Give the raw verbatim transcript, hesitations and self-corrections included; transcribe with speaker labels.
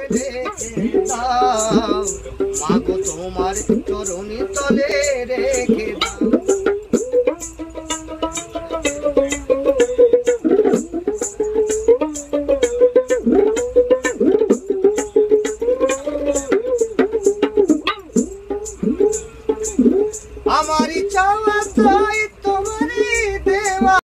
Speaker 1: রেখে দাও, মাগো তোমার চরণে তলে রেখে দাও। আমারই চাওয়া তাই